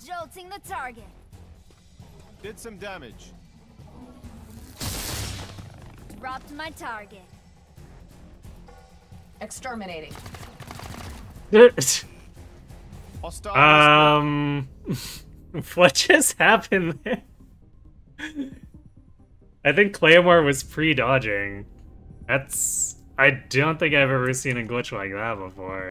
Jolting the target. Did some damage. Dropped my target. Exterminating. Hostile. What just happened there? I think Claymore was pre-dodging. I don't think I've ever seen a glitch like that before.